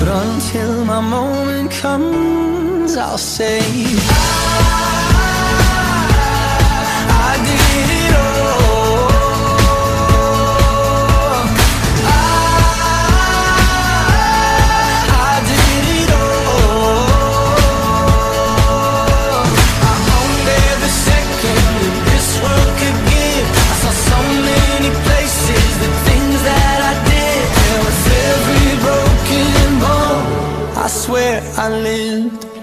But until my moment comes, I'll say I did it all. I did it all. I owned every second that this world could give. I saw so many places, the things that I did. And with every broken bone, I swear I lived.